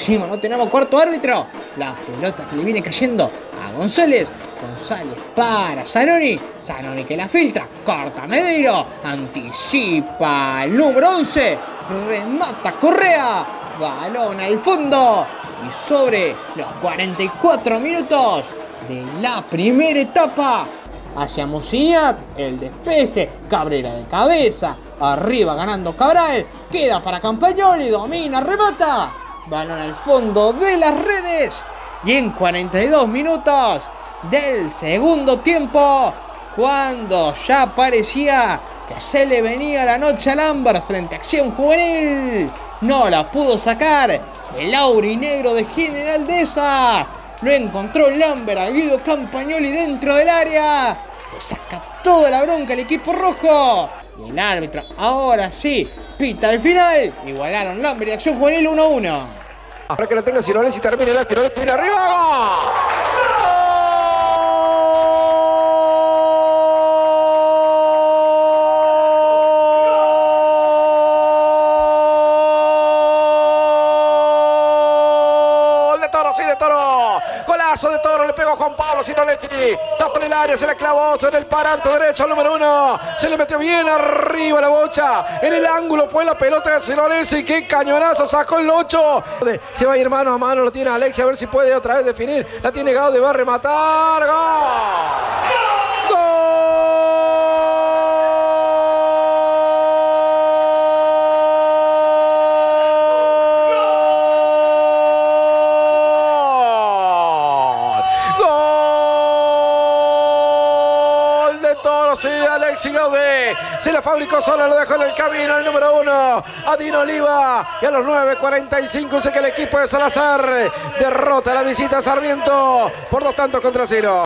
encima no tenemos cuarto árbitro. La pelota que le viene cayendo a González. González para Zanoni. Zanoni que la filtra. Corta Medeiros. Anticipa el número 11. Remata Correa. Balón al fondo. Y sobre los 44 minutos de la primera etapa. Hacia Musignac, el despeje, Cabrera de cabeza, arriba ganando Cabral, queda para Campagnoli, domina, remata, balón al fondo de las redes, y en 42 minutos del segundo tiempo, cuando ya parecía que se le venía la noche al Amber frente a Acción Juvenil, no la pudo sacar el aurinegro de General Deza. Lo encontró Lambert a Guido Campagnoli dentro del área. Le saca toda la bronca al equipo rojo. Y el árbitro ahora sí pita el final. Igualaron Lambert y Acción Juvenil 1-1. Para que la tenga Gironesi, termina el Gironesi, viene arriba. De Toro, golazo de Toro, le pegó Juan Pablo Gironesi, tapa en el área, se la clavó sobre el paranto derecho al número 1, se le metió bien arriba la bocha, en el ángulo fue la pelota de Gironesi, qué cañonazo sacó el 8, se va a ir mano a mano, lo tiene Alexia, a ver si puede otra vez definir, la tiene Gaude, va a rematar, ¡gol! ¡Gol! Toro, sí, Alexis Gaude se la fabricó sola, lo dejó en el camino el número 1, Adino Oliva, y a los 9:45 dice que el equipo de Salazar derrota la visita a Sarmiento por 2 tantos contra 0.